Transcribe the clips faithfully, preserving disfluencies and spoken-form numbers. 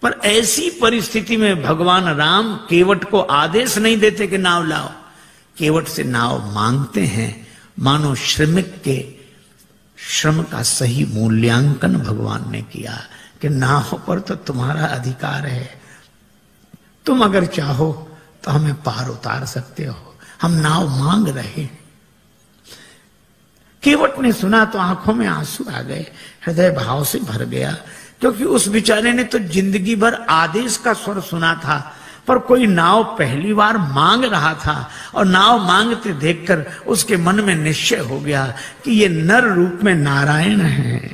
पर ऐसी परिस्थिति में भगवान राम केवट को आदेश नहीं देते कि नाव लाओ, केवट से नाव मांगते हैं। मानो श्रमिक के श्रम का सही मूल्यांकन भगवान ने किया कि नाव पर तो तुम्हारा अधिकार है, तुम अगर चाहो तो हमें पार उतार सकते हो, हम नाव मांग रहे हैं। केवट ने सुना तो आंखों में आंसू आ गए, हृदय भाव से भर गया, क्योंकि उस बेचारे ने तो जिंदगी भर आदेश का स्वर सुना था, पर कोई नाव पहली बार मांग रहा था और नाव मांगते देखकर उसके मन में निश्चय हो गया कि ये नर रूप में नारायण है।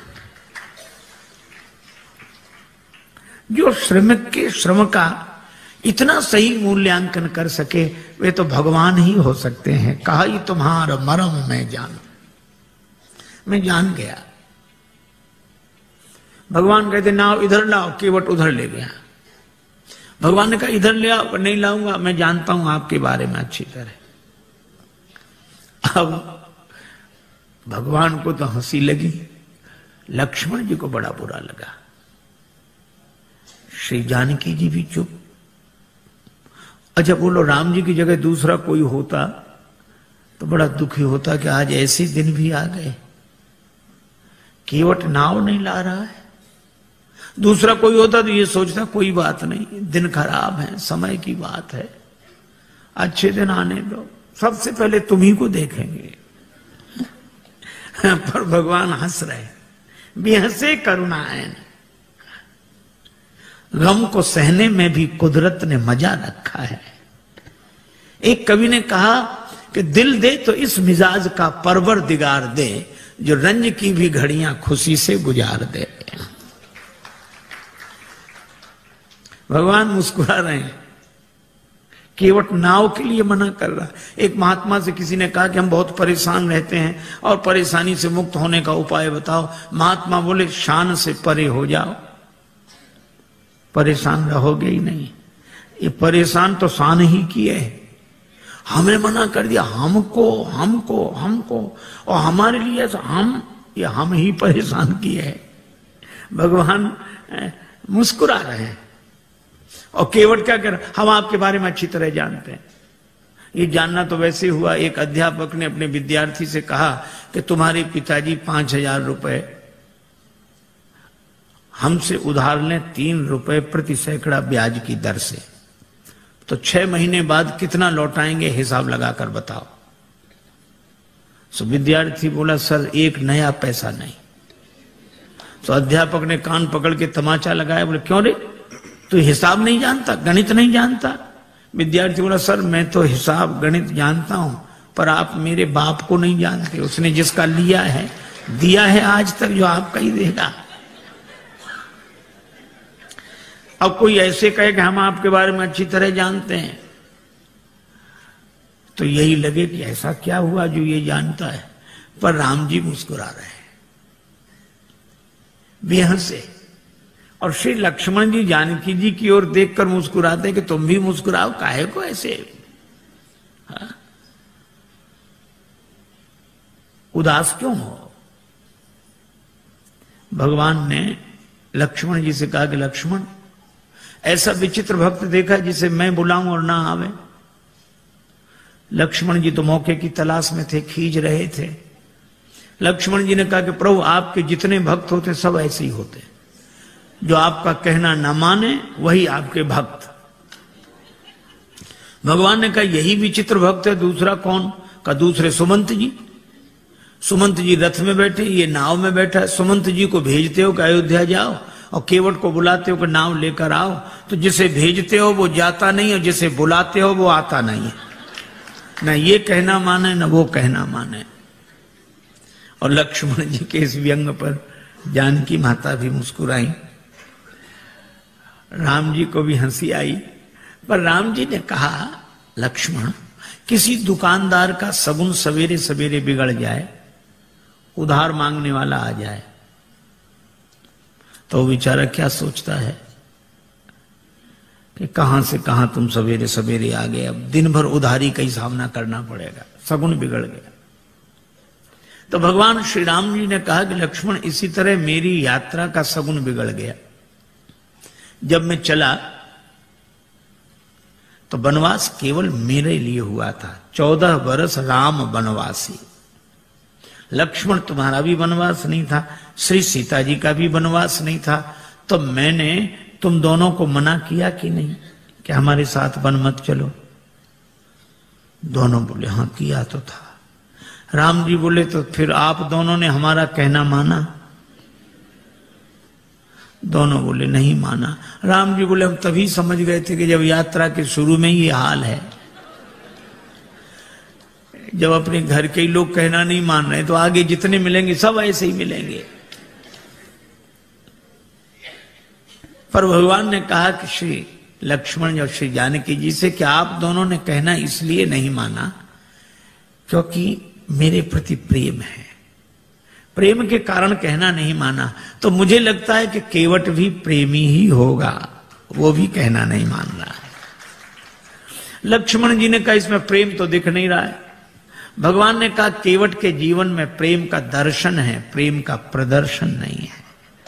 जो श्रमिक के श्रम का इतना सही मूल्यांकन कर सके वे तो भगवान ही हो सकते हैं। कहा ही तुम्हारा मरम मैं जान, मैं जान गया। भगवान कहते नाव इधर लाओ, केवट उधर ले गया। भगवान ने कहा इधर ले आओ, नहीं लाऊंगा, मैं जानता हूं आपके बारे में अच्छी तरह। अब भगवान को तो हंसी लगी, लक्ष्मण जी को बड़ा बुरा लगा, श्री जानकी जी भी चुप। अच्छा बोलो, राम जी की जगह दूसरा कोई होता तो बड़ा दुखी होता कि आज ऐसे दिन भी आ गए, केवट नाव नहीं ला रहा है। दूसरा कोई होता तो ये सोचता कोई बात नहीं, दिन खराब है, समय की बात है, अच्छे दिन आने दो, सबसे पहले तुम्ही को देखेंगे। पर भगवान हंस रहे, बेहसे करुणाएं। गम को सहने में भी कुदरत ने मजा रखा है। एक कवि ने कहा कि दिल दे तो इस मिजाज का परवरदिगार दे, जो रंज की भी घड़ियां खुशी से गुजार दे। भगवान मुस्कुरा रहे हैं, केवट नाव के लिए मना कर रहा। एक महात्मा से किसी ने कहा कि हम बहुत परेशान रहते हैं और परेशानी से मुक्त होने का उपाय बताओ। महात्मा बोले शान से परे हो जाओ, परेशान रहोगे ही नहीं। ये परेशान तो शान ही किए, हमें मना कर दिया, हमको हमको हमको और हमारे लिए हम, ये हम ही परेशान किए हैं। भगवान मुस्कुरा रहे हैं। और केवट क्या कह रहा, हम आपके बारे में अच्छी तरह जानते हैं। ये जानना तो वैसे हुआ, एक अध्यापक ने अपने विद्यार्थी से कहा कि तुम्हारे पिताजी पांच हजार रुपए हमसे उधार लें, तीन रुपए प्रति सैकड़ा ब्याज की दर से, तो छह महीने बाद कितना लौटाएंगे, हिसाब लगाकर बताओ। सो विद्यार्थी बोला सर एक नया पैसा नहीं। तो अध्यापक ने कान पकड़ के तमाचा लगाया, बोले क्यों रे, तू हिसाब नहीं जानता, गणित नहीं जानता? विद्यार्थी बोला सर मैं तो हिसाब गणित जानता हूं, पर आप मेरे बाप को नहीं जानते, उसने जिसका लिया है दिया है आज तक, जो आपका ही देगा। अब कोई ऐसे कहे कि हम आपके बारे में अच्छी तरह जानते हैं, तो यही लगे कि ऐसा क्या हुआ जो ये जानता है। पर राम जी मुस्कुरा रहे हैं बेहसे, और श्री लक्ष्मण जी जानकी जी की ओर देखकर मुस्कुराते हैं कि तुम भी मुस्कुराओ, काहे को ऐसे हा? उदास क्यों हो? भगवान ने लक्ष्मण जी से कहा कि लक्ष्मण ऐसा विचित्र भक्त देखा जिसे मैं बुलाऊं और ना आवे। लक्ष्मण जी तो मौके की तलाश में थे, खींच रहे थे। लक्ष्मण जी ने कहा कि प्रभु आपके जितने भक्त होते सब ऐसे ही होते, जो आपका कहना न माने वही आपके भक्त। भगवान ने कहा यही विचित्र भक्त है, दूसरा कौन? का दूसरे सुमंत जी। सुमंत जी रथ में बैठे, ये नाव में बैठा। सुमंत जी को भेजते हो कि अयोध्या जाओ, और केवट को बुलाते हो कि नाव लेकर आओ। तो जिसे भेजते हो वो जाता नहीं, और जिसे बुलाते हो वो आता नहीं है। न ये कहना माने न वो कहना माने। और लक्ष्मण जी के इस व्यंग पर जानकी माता भी मुस्कुराई, राम जी को भी हंसी आई। पर राम जी ने कहा लक्ष्मण किसी दुकानदार का सगुन सवेरे सवेरे बिगड़ जाए, उधार मांगने वाला आ जाए, तो बेचारा क्या सोचता है कि कहां से कहां तुम सवेरे सवेरे आ गए, अब दिन भर उधारी का ही सामना करना पड़ेगा, सगुन बिगड़ गया। तो भगवान श्री राम जी ने कहा कि लक्ष्मण इसी तरह मेरी यात्रा का सगुन बिगड़ गया। जब मैं चला तो वनवास केवल मेरे लिए हुआ था। चौदह वर्ष राम वनवासी। लक्ष्मण तुम्हारा भी वनवास नहीं था, श्री सीता जी का भी वनवास नहीं था, तो मैंने तुम दोनों को मना किया कि नहीं कि हमारे साथ वन मत चलो? दोनों बोले हाँ किया तो था। राम जी बोले तो फिर आप दोनों ने हमारा कहना माना? दोनों बोले नहीं माना। राम जी बोले हम तभी समझ गए थे कि जब यात्रा के शुरू में ही हाल है, जब अपने घर के ही लोग कहना नहीं मान रहे तो आगे जितने मिलेंगे सब ऐसे ही मिलेंगे। पर भगवान ने कहा कि श्री लक्ष्मण और श्री जानकी जी से कि आप दोनों ने कहना इसलिए नहीं माना क्योंकि मेरे प्रति प्रेम है, प्रेम के कारण कहना नहीं माना। तो मुझे लगता है कि केवट भी प्रेमी ही होगा, वो भी कहना नहीं मान रहा है। लक्ष्मण जी ने कहा इसमें प्रेम तो दिख नहीं रहा है। भगवान ने कहा केवट के जीवन में प्रेम का दर्शन है, प्रेम का प्रदर्शन नहीं है।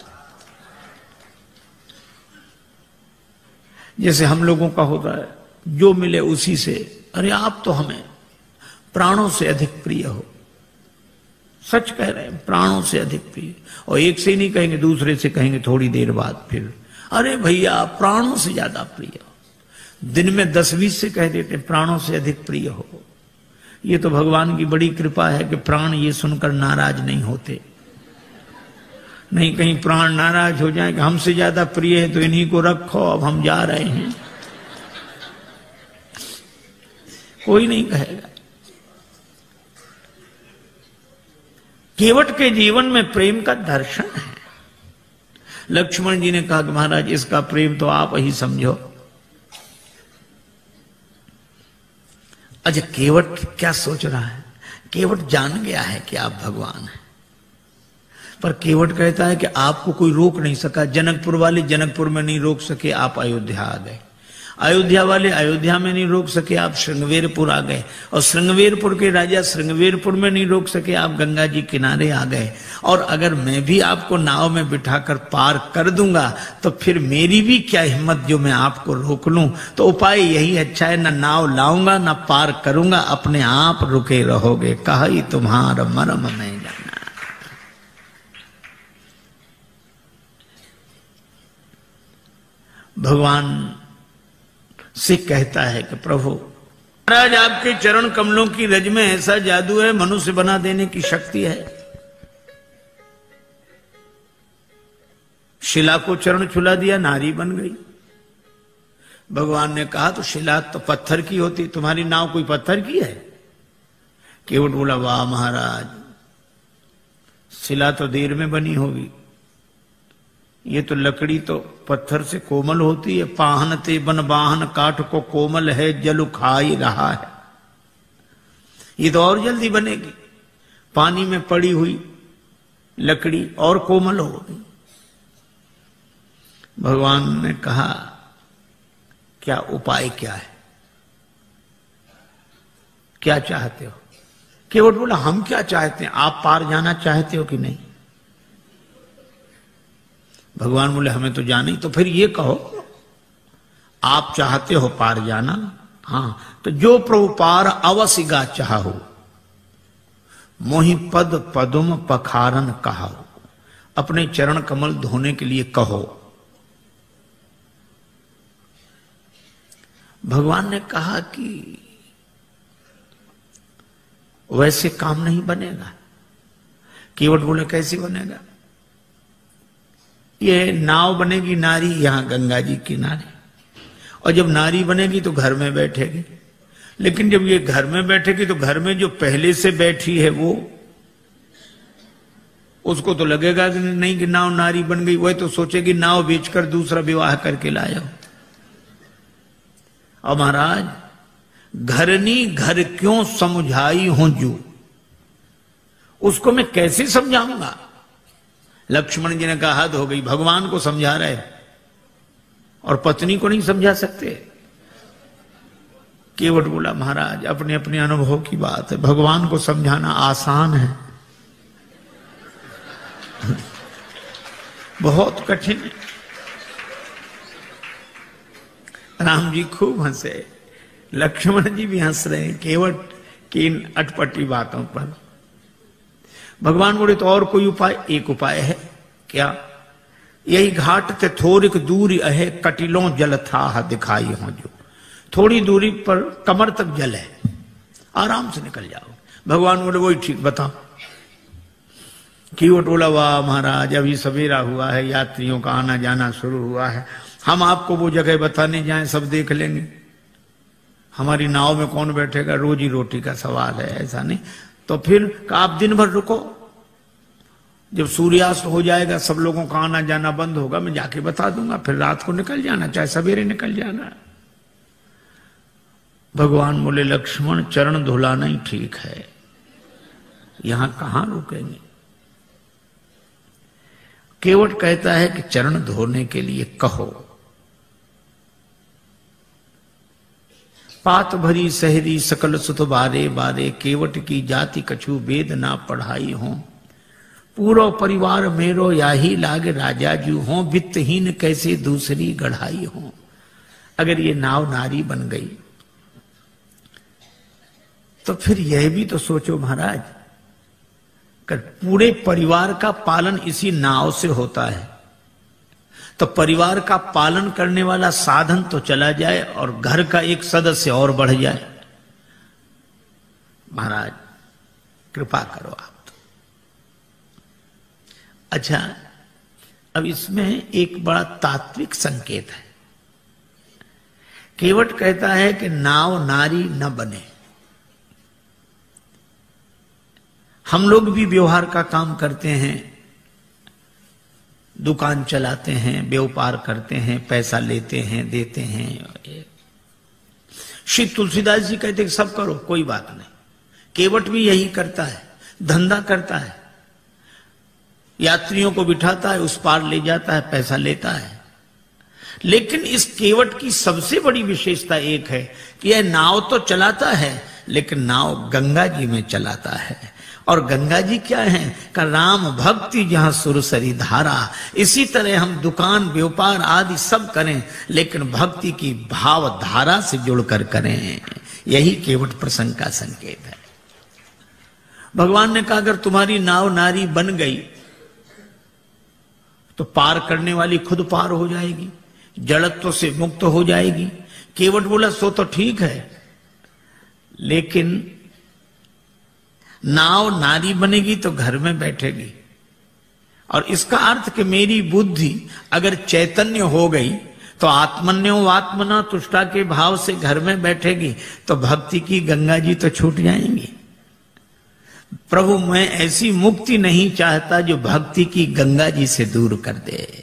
जैसे हम लोगों का होता है, जो मिले उसी से, अरे आप तो हमें प्राणों से अधिक प्रिय हो। सच कह रहे हैं, प्राणों से अधिक प्रिय। और एक से ही नहीं कहेंगे, दूसरे से कहेंगे थोड़ी देर बाद, फिर अरे भैया प्राणों से ज्यादा प्रिय हो। दिन में दस बीस से कह देते प्राणों से अधिक प्रिय हो। ये तो भगवान की बड़ी कृपा है कि प्राण ये सुनकर नाराज नहीं होते। नहीं कहीं प्राण नाराज हो जाए कि हमसे ज्यादा प्रिय है तो इन्हीं को रखो, अब हम जा रहे हैं, कोई नहीं कहेगा। केवट के जीवन में प्रेम का दर्शन है। लक्ष्मण जी ने कहा कि महाराज इसका प्रेम तो आप ही समझो। अच्छा केवट क्या सोच रहा है? केवट जान गया है कि आप भगवान हैं, पर केवट कहता है कि आपको कोई रोक नहीं सका। जनकपुर वाले जनकपुर में नहीं रोक सके, आप अयोध्या आ गए। अयोध्या वाले अयोध्या में नहीं रोक सके, आप श्रृंगवेरपुर आ गए। और श्रृंगवेरपुर के राजा श्रृंगवेरपुर में नहीं रोक सके, आप गंगा जी किनारे आ गए। और अगर मैं भी आपको नाव में बिठाकर पार कर दूंगा तो फिर मेरी भी क्या हिम्मत जो मैं आपको रोक लूं। तो उपाय यही अच्छा है, न नाव लाऊंगा न पार करूंगा, अपने आप रुके रहोगे। कहा ही तुम्हारा मरम में जाना। भगवान से कहता है कि प्रभु महाराज आपके चरण कमलों की रज में ऐसा जादू है, मनुष्य बना देने की शक्ति है। शिला को चरण छुला दिया, नारी बन गई। भगवान ने कहा तो शिला तो पत्थर की होती, तुम्हारी नाव कोई पत्थर की है? केवट बोला वाह महाराज, शिला तो देर में बनी होगी, ये तो लकड़ी तो पत्थर से कोमल होती है। पाहन ते बन बाहन काठ को कोमल है, जल खाई रहा है। ये तो और जल्दी बनेगी, पानी में पड़ी हुई लकड़ी और कोमल होगी। भगवान ने कहा क्या उपाय क्या है, क्या चाहते हो? केवट बोला हम क्या चाहते हैं, आप पार जाना चाहते हो कि नहीं? भगवान बोले हमें तो जाना ही। तो फिर ये कहो आप चाहते हो पार जाना? हाँ, तो जो प्रभु पार अवसिगा चाहो, मोहि पद पदुम पखारन कहो। अपने चरण कमल धोने के लिए कहो। भगवान ने कहा कि वैसे काम नहीं बनेगा। केवट बोले कैसे बनेगा? ये नाव बनेगी नारी यहां गंगा जी किनारे, और जब नारी बनेगी तो घर में बैठेगी। लेकिन जब ये घर में बैठेगी तो घर में जो पहले से बैठी है वो, उसको तो लगेगा कि नहीं कि नाव नारी बन गई, वह तो सोचेगी नाव बेचकर दूसरा विवाह करके लाया। और महाराज घरनी घर क्यों समझाई हूं जू, उसको मैं कैसे समझाऊंगा? लक्ष्मण जी ने कहा हद हो गई, भगवान को समझा रहे और पत्नी को नहीं समझा सकते। केवट बोला महाराज अपने अपने अनुभव की बात है, भगवान को समझाना आसान है, बहुत कठिन है। राम जी खूब हंसे, लक्ष्मण जी भी हंस रहे हैं केवट की इन अटपटी बातों पर। भगवान बोले तो और कोई उपाय? एक उपाय है। क्या? यही घाट ते थोड़िक दूरी अहे कटिलों जल था दिखाई हो, जो थोड़ी दूरी पर कमर तक जल है, आराम से निकल जाओ। भगवान बोले वही ठीक, बताओ। केवट बोला वाह महाराज, अभी सवेरा हुआ है, यात्रियों का आना जाना शुरू हुआ है, हम आपको वो जगह बताने जाएं सब देख लेंगे, हमारी नाव में कौन बैठेगा, रोजी रोटी का सवाल है, ऐसा नहीं। तो फिर आप दिन भर रुको, जब सूर्यास्त हो जाएगा सब लोगों का आना जाना बंद होगा, मैं जाके बता दूंगा, फिर रात को निकल जाना, चाहे सवेरे निकल जाना। भगवान बोले लक्ष्मण चरण धुलाना ही ठीक है, यहां कहां रुकेंगे। केवट कहता है कि चरण धोने के लिए कहो। पात भरी सहरी सकल सुत बारे बारे, केवट की जाति कछु वेद ना पढ़ाई हो, पूरा परिवार मेरो याही लाग राजा जू हो, वित्तहीन कैसे दूसरी गढ़ाई हो। अगर ये नाव नारी बन गई तो फिर यह भी तो सोचो महाराज, कर पूरे परिवार का पालन इसी नाव से होता है, तो परिवार का पालन करने वाला साधन तो चला जाए और घर का एक सदस्य और बढ़ जाए। महाराज कृपा करो आप तो। अच्छा, अब इसमें एक बड़ा तात्विक संकेत है। केवट कहता है कि नाव नारी न बने। हम लोग भी व्यवहार का काम करते हैं, दुकान चलाते हैं, व्यापार करते हैं, पैसा लेते हैं, देते हैं। श्री तुलसीदास जी कहते हैं सब करो, कोई बात नहीं। केवट भी यही करता है, धंधा करता है, यात्रियों को बिठाता है, उस पार ले जाता है, पैसा लेता है। लेकिन इस केवट की सबसे बड़ी विशेषता एक है कि यह नाव तो चलाता है, लेकिन नाव गंगा जी में चलाता है। और गंगा जी क्या है का राम भक्ति जहां सुरसरी धारा। इसी तरह हम दुकान व्यापार आदि सब करें, लेकिन भक्ति की भाव धारा से जुड़कर करें। यही केवट प्रसंग का संकेत है। भगवान ने कहा अगर तुम्हारी नाव नारी बन गई तो पार करने वाली खुद पार हो जाएगी, जड़त्व से मुक्त हो जाएगी। केवट बोला सो तो ठीक है, लेकिन नाव नारी बनेगी तो घर में बैठेगी, और इसका अर्थ कि मेरी बुद्धि अगर चैतन्य हो गई तो आत्मन्यो आत्मना तुष्टा के भाव से घर में बैठेगी, तो भक्ति की गंगा जी तो छूट जाएंगी। प्रभु मैं ऐसी मुक्ति नहीं चाहता जो भक्ति की गंगा जी से दूर कर दे।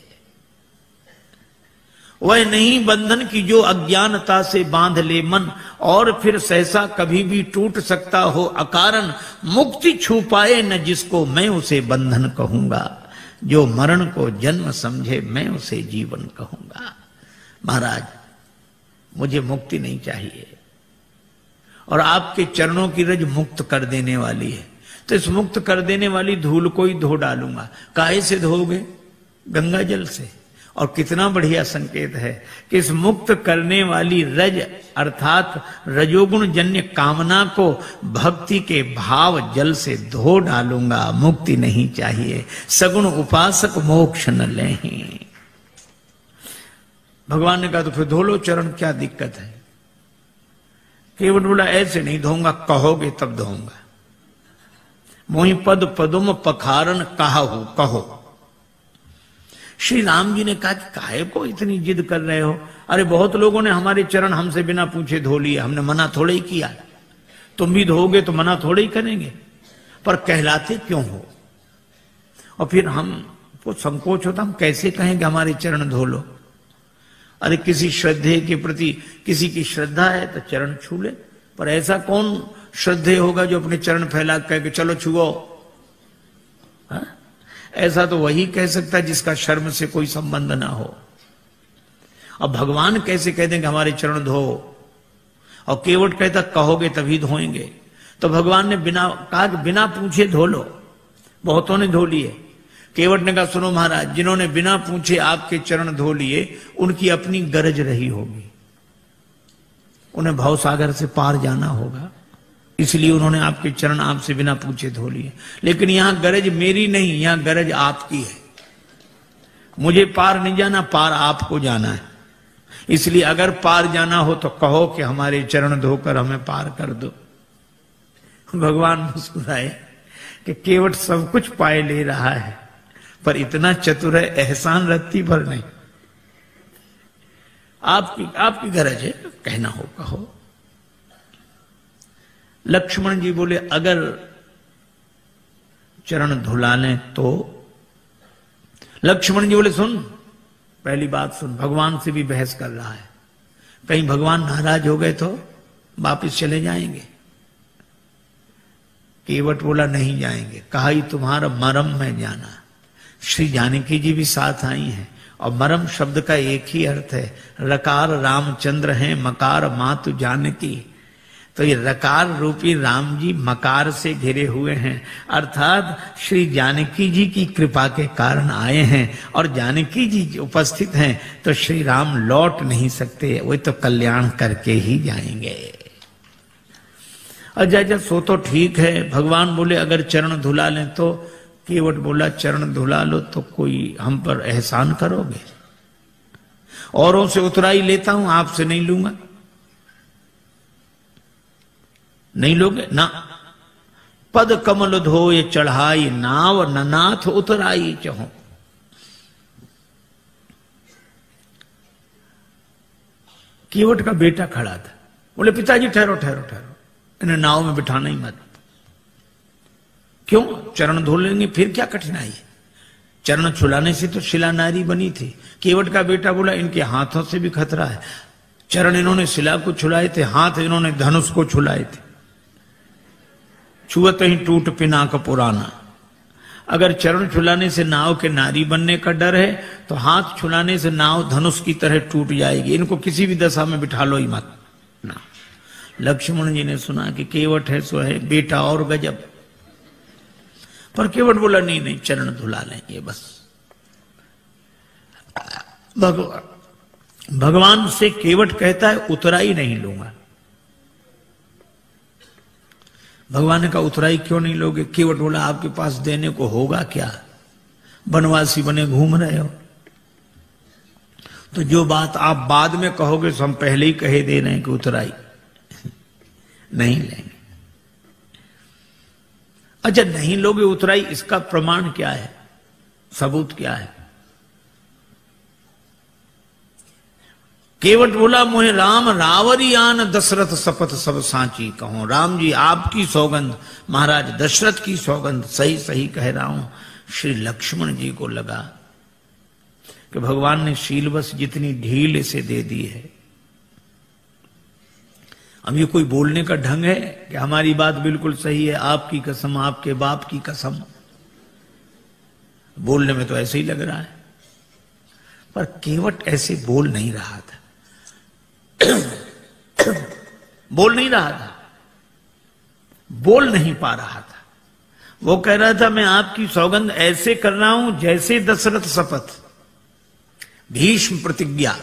वह नहीं बंधन की जो अज्ञानता से बांध ले मन, और फिर सहसा कभी भी टूट सकता हो अकारण। मुक्ति छू पाए न जिसको मैं उसे बंधन कहूंगा, जो मरण को जन्म समझे मैं उसे जीवन कहूंगा। महाराज मुझे मुक्ति नहीं चाहिए, और आपके चरणों की रज मुक्त कर देने वाली है, तो इस मुक्त कर देने वाली धूल को ही धो डालूंगा। काहे से धोगे? गंगा जल से। और कितना बढ़िया संकेत है कि इस मुक्त करने वाली रज अर्थात रजोगुण जन्य कामना को भक्ति के भाव जल से धो डालूंगा। मुक्ति नहीं चाहिए, सगुण उपासक मोक्ष न लें। भगवान ने कहा तो फिर धो लो चरण, क्या दिक्कत है? केवट बोला ऐसे नहीं धोऊंगा, कहोगे तब धोऊंगा। मोहि पद पदुम पखारन कहाहू, कहो। श्री राम जी ने कहा कि काहे को इतनी जिद कर रहे हो? अरे बहुत लोगों ने हमारे चरण हमसे बिना पूछे धो लिए, हमने मना थोड़े ही किया। तुम भी धोगे तो मना थोड़े ही करेंगे, पर कहलाते क्यों हो? और फिर हमको संकोच होता, हम कैसे कहेंगे हमारे चरण धो लो? अरे किसी श्रद्धे के प्रति किसी की श्रद्धा है तो चरण छू ले, पर ऐसा कौन श्रद्धेय होगा जो अपने चरण फैला कह के चलो छुओ? हाँ? ऐसा तो वही कह सकता है जिसका शर्म से कोई संबंध ना हो। अब भगवान कैसे कह देंगे हमारे चरण धो? और केवट कहता कहोगे तभी धोएंगे। तो भगवान ने बिना कहा कि बिना पूछे धो लो। बहुतों ने धो लिए। केवट ने कहा सुनो महाराज, जिन्होंने बिना पूछे आपके चरण धो लिए उनकी अपनी गरज रही होगी, उन्हें भवसागर से पार जाना होगा, इसलिए उन्होंने आपके चरण आपसे बिना पूछे धो लिए। लेकिन यहां गरज मेरी नहीं, यहां गरज आपकी है। मुझे पार नहीं जाना, पार आपको जाना है। इसलिए अगर पार जाना हो तो कहो कि हमारे चरण धोकर हमें पार कर दो। भगवान मुस्कुराए कि केवट सब कुछ पाए ले रहा है, पर इतना चतुर है एहसान रत्ती भर नहीं। आपकी आपकी गरज है, कहना हो कहो। लक्ष्मण जी बोले अगर चरण धुला लें तो। लक्ष्मण जी बोले सुन, पहली बात सुन, भगवान से भी बहस कर रहा है, कहीं भगवान नाराज हो गए तो वापिस चले जाएंगे। केवट बोला नहीं जाएंगे। कहा ही तुम्हारा मरम में जाना। श्री जानकी जी भी साथ आई हैं, और मरम शब्द का एक ही अर्थ है, रकार रामचंद्र हैं, मकार मातु जानकी। तो ये रकार रूपी राम जी मकार से घिरे हुए हैं, अर्थात श्री जानकी जी की कृपा के कारण आए हैं, और जानकी जी उपस्थित हैं तो श्री राम लौट नहीं सकते, वो तो कल्याण करके ही जाएंगे। अच्छा अच्छा सो तो ठीक है। भगवान बोले अगर चरण धुला लें तो। केवट बोला चरण धुला लो तो कोई हम पर एहसान करोगे? औरों से उतराई लेता हूं, आपसे नहीं लूंगा। नहीं लोगे ना। पद कमल धोए चढ़ाई नाव, ननाथ उतराई चहो। केवट का बेटा खड़ा था, बोले पिताजी ठहरो ठहरो ठहरो, इन्हें नाव में बिठाना ही मत। क्यों? चरण धो लेंगे फिर क्या कठिनाई है? चरण छुलाने से तो शिला नारी बनी थी। केवट का बेटा बोला इनके हाथों से भी खतरा है। चरण इन्होंने शिला को छुलाए थे, हाथ इन्होंने धनुष को छुलाए थे। छुअत ही टूट पिनाक पुराना। अगर चरण छुलाने से नाव के नारी बनने का डर है तो हाथ छुलाने से नाव धनुष की तरह टूट जाएगी। इनको किसी भी दशा में बिठा लो ही मत ना। लक्ष्मण जी ने सुना कि केवट है सो है, बेटा और गजब। पर केवट बोला नहीं नहीं, चरण धुला लेंगे बस। भगवान भगवान से केवट कहता है उतराई नहीं लूंगा। भगवान ने कहा उतराई क्यों नहीं लोगे? केवट बोला आपके पास देने को होगा क्या? बनवासी बने घूम रहे हो। तो जो बात आप बाद में कहोगे तो हम पहले ही कहे दे रहे हैं कि उतराई नहीं लेंगे। अच्छा नहीं लोगे उतराई, इसका प्रमाण क्या है, सबूत क्या है? केवट बोला मोहे राम रावरी आन दशरथ शपथ सब सांची कहो। राम जी आपकी सौगंध, महाराज दशरथ की सौगंध, सही सही कह रहा हूं। श्री लक्ष्मण जी को लगा कि भगवान ने शीलवश जितनी ढील इसे दे दी है, अब ये कोई बोलने का ढंग है कि हमारी बात बिल्कुल सही है, आपकी कसम, आपके बाप की कसम। बोलने में तो ऐसे ही लग रहा है, पर केवट ऐसे बोल नहीं रहा था। बोल नहीं रहा था, बोल नहीं पा रहा था। वो कह रहा था मैं आपकी सौगंध ऐसे कर रहा हूं जैसे दशरथ शपथ, भीष्म प्रतिज्ञा,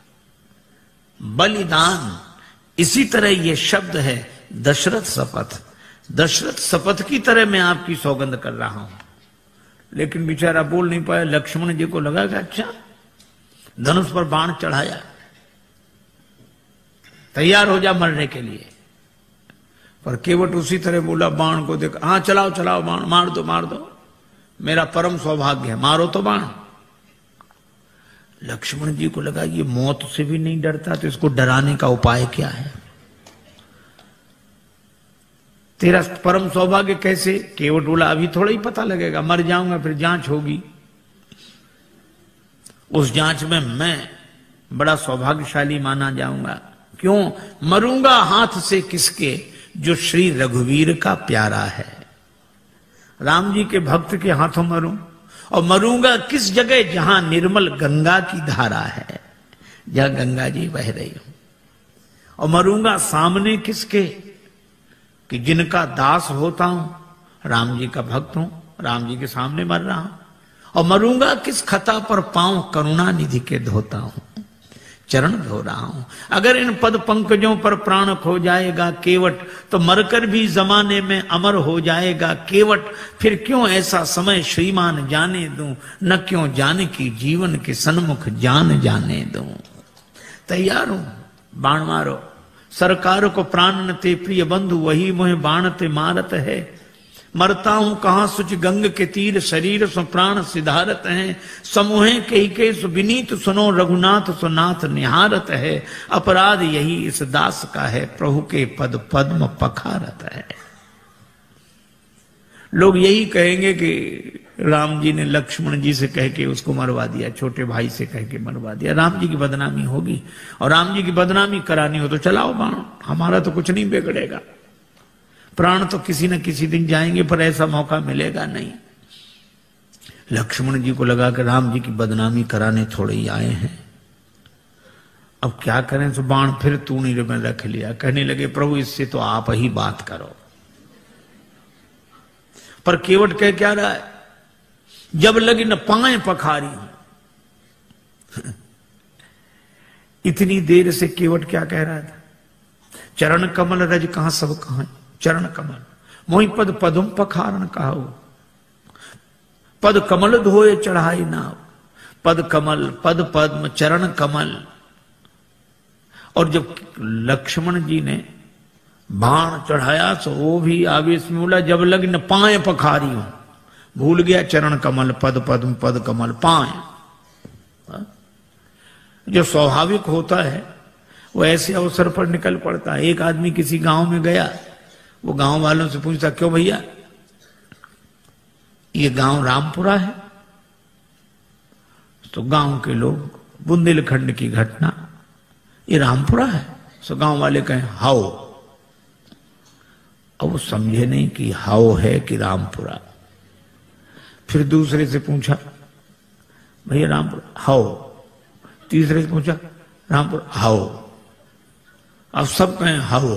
बलिदान, इसी तरह ये शब्द है दशरथ शपथ। दशरथ शपथ की तरह मैं आपकी सौगंध कर रहा हूं। लेकिन बेचारा बोल नहीं पाया। लक्ष्मण जी को लगा कि अच्छा, धनुष पर बाण चढ़ाया, तैयार हो जा मरने के लिए। पर केवट उसी तरह बोला, बाण को देख, हाँ चलाओ चलाओ बाण, मार दो मार दो, मेरा परम सौभाग्य है, मारो तो बाण। लक्ष्मण जी को लगा ये मौत से भी नहीं डरता, तो इसको डराने का उपाय क्या है? तेरा परम सौभाग्य कैसे? केवट बोला अभी थोड़ा ही पता लगेगा, मर जाऊंगा फिर जांच होगी। उस जांच में मैं बड़ा सौभाग्यशाली माना जाऊंगा। क्यों? मरूंगा हाथ से किसके? जो श्री रघुवीर का प्यारा है, राम जी के भक्त के हाथों मरूं। और मरूंगा किस जगह? जहां निर्मल गंगा की धारा है, जहां गंगा जी बह रही हो। और मरूंगा सामने किसके? कि जिनका दास होता हूं, राम जी का भक्त हूं, राम जी के सामने मर रहा हूं। और मरूंगा किस खता पर? पांव करुणा निधि के धोता हूं। चरण धो रहा हूं। अगर इन पद पंकजों पर प्राण खो जाएगा केवट, तो मरकर भी जमाने में अमर हो जाएगा केवट। फिर क्यों ऐसा समय श्रीमान जाने दूं, न क्यों जाने की जीवन के सन्मुख जान जाने दूं। तैयार हूं, बाण मारो। सरकार को प्राण न ते प्रिय बंधु, वही मोहे बाण ते मारत है। मरता हूं कहां सुच गंग के तीर, शरीर सो प्राण सिधारत है। समूहे कही के सु विनीत सुनो, रघुनाथ सो नाथ निहारत है। अपराध यही इस दास का है, प्रभु के पद पद्म पखारत है। लोग यही कहेंगे कि राम जी ने लक्ष्मण जी से कह के उसको मरवा दिया, छोटे भाई से कह के मरवा दिया। राम जी की बदनामी होगी, और राम जी की बदनामी करानी हो तो चलाओ बाण, हमारा तो कुछ नहीं बिगड़ेगा। प्राण तो किसी न किसी दिन जाएंगे, पर ऐसा मौका मिलेगा नहीं। लक्ष्मण जी को लगा कि राम जी की बदनामी कराने थोड़े ही आए हैं, अब क्या करें। तो बाण फिर तूणी में रख लिया। कहने लगे प्रभु इससे तो आप ही बात करो। पर केवट कह क्या रहा है, जब लगी न पाए पखारी हूं। इतनी देर से केवट क्या कह रहा था, चरण कमल रज कहां सब कहां, चरण कमल मोहि पद पदुम पखारन कहाऊ। पद कमल धोए चढ़ाई नाव, पद कमल पद पद्म चरण कमल। और जब लक्ष्मण जी ने बाण चढ़ाया तो वो भी आवेश में बोला, जब लग न पाए पखारी हूं। भूल गया चरण कमल पद पद्म पद कमल पाए। जो स्वाभाविक होता है वो ऐसे अवसर पर निकल पड़ता है। एक आदमी किसी गांव में गया, वो गांव वालों से पूछता, क्यों भैया ये गांव रामपुरा है? तो गांव के लोग, बुंदेलखंड की घटना, ये रामपुरा है? तो गांव वाले कहें हाओ। अब वो समझे नहीं कि हाओ है कि रामपुरा। फिर दूसरे से पूछा, भैया रामपुरा हाओ। तीसरे से पूछा, रामपुरा हाओ। अब सब कहें हाओ।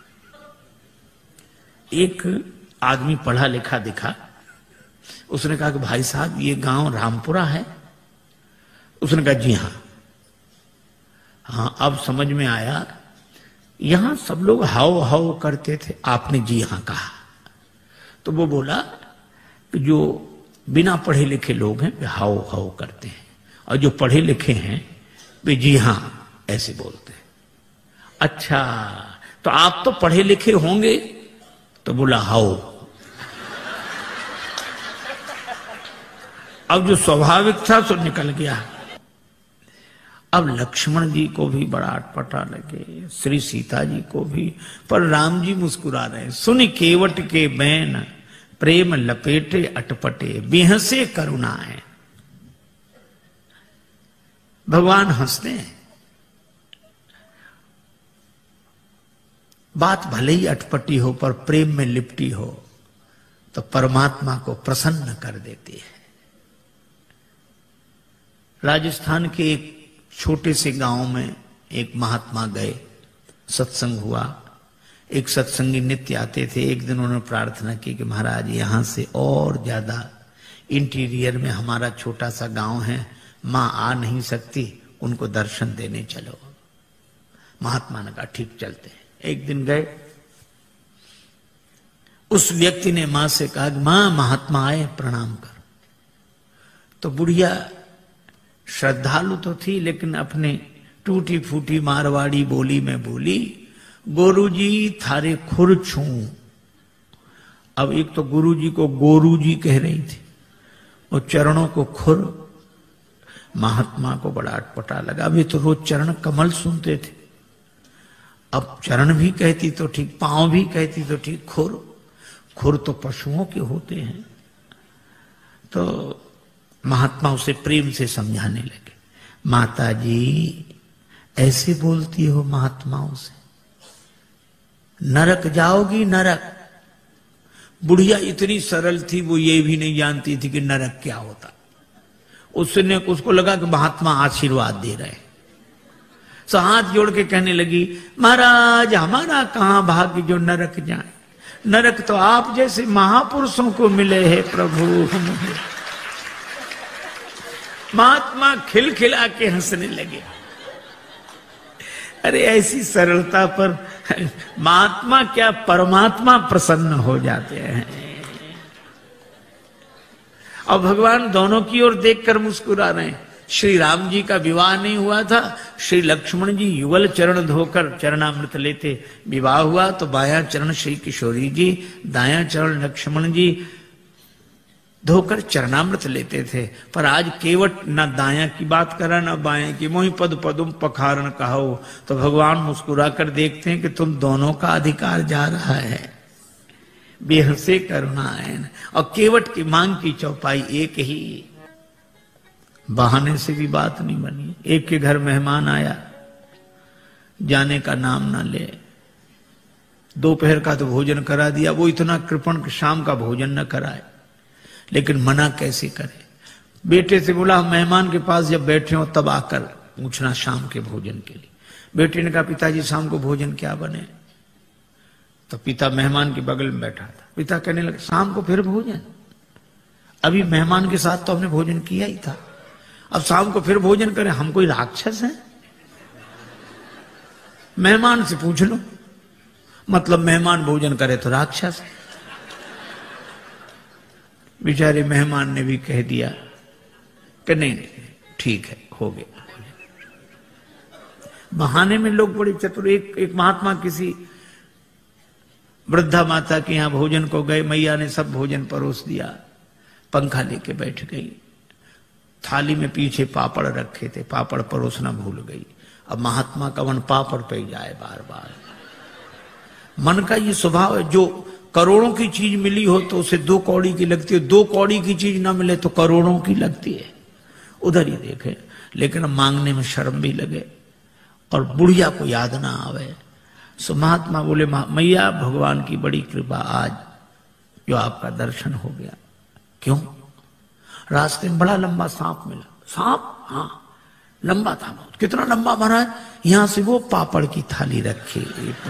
एक आदमी पढ़ा लिखा दिखा, उसने कहा कि भाई साहब ये गांव रामपुरा है? उसने कहा जी हां। हाँ, अब समझ में आया, यहां सब लोग हाओ हाओ करते थे, आपने जी हां कहा। तो वो बोला कि जो बिना पढ़े लिखे लोग हैं वे हाओ हाओ करते हैं, और जो पढ़े लिखे हैं वे जी हां ऐसे बोलते हैं। अच्छा, तो आप तो पढ़े लिखे होंगे? तो बोला हाओ। अब जो स्वाभाविक था सो निकल गया। अब लक्ष्मण जी को भी बड़ा अटपटा लगे, श्री सीता जी को भी, पर राम जी मुस्कुरा रहे। सुन केवट के बैन, प्रेम लपेटे अटपटे, बेहसे करुणाएं। भगवान हंसते हैं। बात भले ही अटपटी हो पर प्रेम में लिपटी हो तो परमात्मा को प्रसन्न कर देती है। राजस्थान के एक छोटे से गांव में एक महात्मा गए, सत्संग हुआ। एक सत्संगी नित्य आते थे। एक दिन उन्होंने प्रार्थना की कि महाराज यहां से और ज्यादा इंटीरियर में हमारा छोटा सा गांव है, मां आ नहीं सकती, उनको दर्शन देने चलो। महात्मा ने कहा ठीक चलते हैं। एक दिन गए, उस व्यक्ति ने मां से कहा कि मां महात्मा आए प्रणाम कर। तो बुढ़िया श्रद्धालु तो थी, लेकिन अपने टूटी फूटी मारवाड़ी बोली में बोली, गोरुजी थारे खुर छू। अब एक तो गुरुजी को गोरुजी कह रही थी और चरणों को खुर। महात्मा को बड़ा अटपटा लगा। वे तो रोज चरण कमल सुनते थे, अब चरण भी कहती तो ठीक, पांव भी कहती तो ठीक, खुर खुर तो पशुओं के होते हैं। तो महात्मा उसे प्रेम से समझाने लगे, माता जी ऐसे बोलती हो महात्माओं से, नरक जाओगी नरक। बुढ़िया इतनी सरल थी, वो ये भी नहीं जानती थी कि नरक क्या होता। उसने उसको लगा कि महात्मा आशीर्वाद दे रहे हैं, सो हाथ जोड़ के कहने लगी, महाराज हमारा कहां भाग्य जो नरक जाए, नरक तो आप जैसे महापुरुषों को मिले हैं प्रभु। महात्मा खिलखिला के हंसने लगे। अरे ऐसी सरलता पर महात्मा क्या परमात्मा प्रसन्न हो जाते हैं। और भगवान दोनों की ओर देखकर मुस्कुरा रहे हैं। श्री राम जी का विवाह नहीं हुआ था, श्री लक्ष्मण जी युगल चरण धोकर चरणामृत लेते। विवाह हुआ तो बायां चरण श्री किशोरी जी, दायां चरण लक्ष्मण जी धोकर चरणामृत लेते थे। पर आज केवट न दायां की बात करा न बाएं की, मोहि पद पदुम पखारन कहो। तो भगवान मुस्कुरा कर देखते हैं कि तुम दोनों का अधिकार जा रहा है, बेहसे करुणायन। और केवट की मांग की चौपाई एक ही, बहाने से भी बात नहीं बनी। एक के घर मेहमान आया, जाने का नाम ना ले, दोपहर का तो भोजन करा दिया, वो इतना कृपण कि शाम का भोजन न कराए। लेकिन मना कैसे करे। बेटे से बोला मेहमान के पास जब बैठे हो तब आकर पूछना शाम के भोजन के लिए। बेटे ने कहा पिताजी शाम को भोजन क्या बने। तो पिता मेहमान के बगल में बैठा था। पिता कहने लगे शाम को फिर भोजन, अभी मेहमान के साथ तो हमने भोजन किया ही था, अब शाम को फिर भोजन करें, हम कोई राक्षस हैं? मेहमान से पूछ लो, मतलब मेहमान भोजन करे तो राक्षस। बेचारे मेहमान ने भी कह दिया कि नहीं नहीं ठीक है, हो गया। बहाने में लोग बड़े चतुर। एक एक महात्मा किसी वृद्धा माता के यहां भोजन को गए, मैया ने सब भोजन परोस दिया, पंखा लेके बैठ गई। थाली में पीछे पापड़ रखे थे, पापड़ परोसना भूल गई। अब महात्मा का मन पापड़ पे जाए बार बार। मन का ये स्वभाव है, जो करोड़ों की चीज मिली हो तो उसे दो कौड़ी की लगती है, दो कौड़ी की चीज ना मिले तो करोड़ों की लगती है। उधर ही देखे, लेकिन मांगने में शर्म भी लगे और बुढ़िया को याद ना आवे। सो महात्मा बोले मैया भगवान की बड़ी कृपा, आज जो आपका दर्शन हो गया। क्यों? रास्ते में बड़ा लंबा सांप मिला। सांप? हाँ लंबा था बहुत। कितना लंबा भरा है? यहां से वो पापड़ की थाली रखी।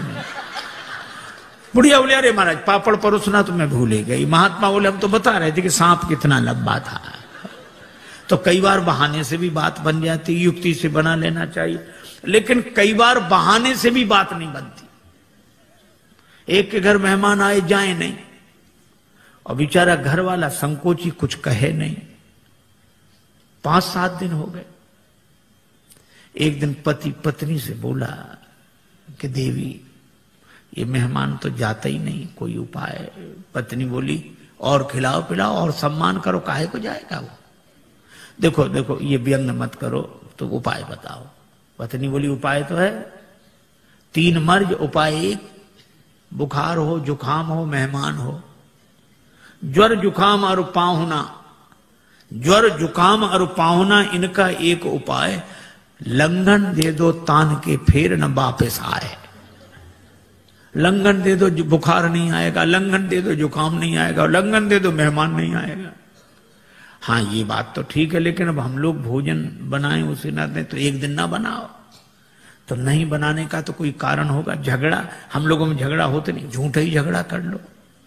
बुढ़िया बोले अरे महाराज पापड़ परोसना तो मैं भूल ही गई। महात्मा बोले हम तो बता रहे थे कि सांप कितना लंबा था। तो कई बार बहाने से भी बात बन जाती, युक्ति से बना लेना चाहिए, लेकिन कई बार बहाने से भी बात नहीं बनती। एक के घर मेहमान आए जाए नहीं, और बेचारा घर वाला संकोची कुछ कहे नहीं। पांच सात दिन हो गए। एक दिन पति पत्नी से बोला कि देवी ये मेहमान तो जाता ही नहीं, कोई उपाय। पत्नी बोली और खिलाओ पिलाओ और सम्मान करो, काहे को जाएगा वो। देखो देखो ये व्यंग मत करो, तो उपाय बताओ। पत्नी बोली उपाय तो है, तीन मर्ज उपाय एक, बुखार हो जुखाम हो मेहमान हो। ज्वर जुखाम और पाहुना, ज्वर जुखाम और पाहुना इनका एक उपाय, लंघन दे दो तान के फिर न वापस आए। लंघन दे दो बुखार नहीं आएगा, लंघन दे दो जुकाम नहीं आएगा, लंघन दे दो मेहमान नहीं आएगा। हाँ ये बात तो ठीक है, लेकिन अब हम लोग भोजन बनाएं उसे ना दें तो एक दिन ना बनाओ। तो नहीं बनाने का तो कोई कारण होगा। झगड़ा, हम लोगों में झगड़ा होते नहीं, झूठा ही झगड़ा कर लो।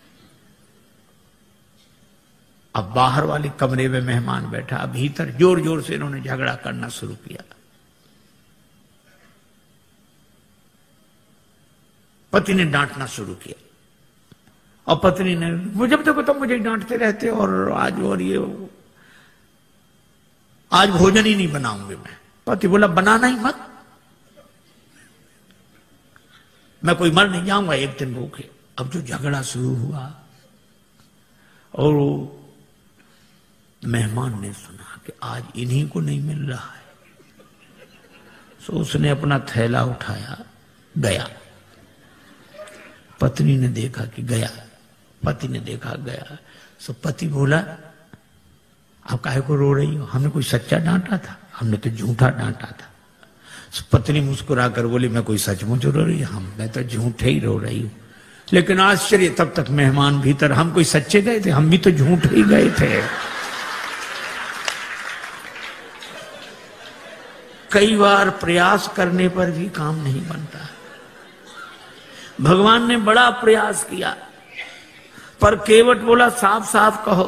अब बाहर वाले कमरे में मेहमान बैठा, अब भीतर जोर जोर से इन्होंने झगड़ा करना शुरू किया। पति ने डांटना शुरू किया, और पत्नी ने मुझे जब तक तो मुझे डांटते रहते, और आज और ये आज भोजन ही नहीं बनाऊंगी मैं। पति बोला बनाना ही मत, मैं कोई मर नहीं जाऊंगा एक दिन भूखे। अब जो झगड़ा शुरू हुआ, और मेहमान ने सुना कि आज इन्हीं को नहीं मिल रहा है, सो उसने अपना थैला उठाया गया। पत्नी ने देखा कि गया, पति ने देखा गया। सो पति बोला आप काहे को रो रही हो, हमने कोई सच्चा डांटा था, हमने तो झूठा डांटा था। सो पत्नी मुस्कुरा कर बोली मैं कोई सचमुच रो रही हूं, हम मैं तो झूठे ही रो रही हूं। लेकिन आश्चर्य, तब तक मेहमान भीतर, हम कोई सच्चे गए थे, हम भी तो झूठ ही गए थे। कई बार प्रयास करने पर भी काम नहीं बनता। भगवान ने बड़ा प्रयास किया, पर केवट बोला साफ साफ कहो,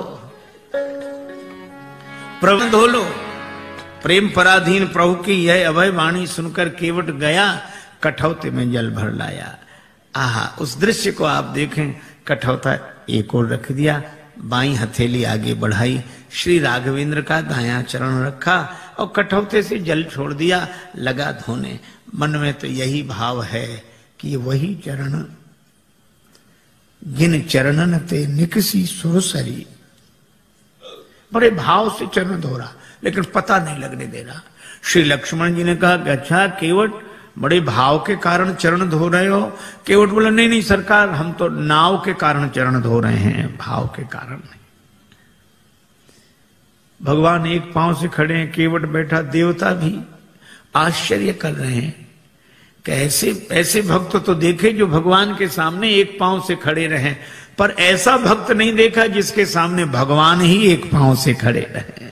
प्रबंध हो लो। प्रेम पराधीन प्रभु की यह अभय वाणी सुनकर केवट गया, कठौते में जल भर लाया। आहा, उस दृश्य को आप देखें। कठौता एक और रख दिया, बाई हथेली आगे बढ़ाई, श्री राघवेंद्र का दायां चरण रखा और कठौते से जल छोड़ दिया, लगा धोने। मन में तो यही भाव है कि वही चरण जिन चरणन ते निकसी सुरसरी। बड़े भाव से चरण धो रहा, लेकिन पता नहीं लगने दे रहा। श्री लक्ष्मण जी ने कहा कि अच्छा केवट, बड़े भाव के कारण चरण धो रहे हो? केवट बोला नहीं नहीं सरकार, हम तो नाव के कारण चरण धो रहे हैं, भाव के कारण नहीं। भगवान एक पांव से खड़े हैं, केवट बैठा, देवता भी आश्चर्य कर रहे हैं कि ऐसे ऐसे भक्त तो देखे जो भगवान के सामने एक पांव से खड़े रहे, पर ऐसा भक्त नहीं देखा जिसके सामने भगवान ही एक पांव से खड़े रहे।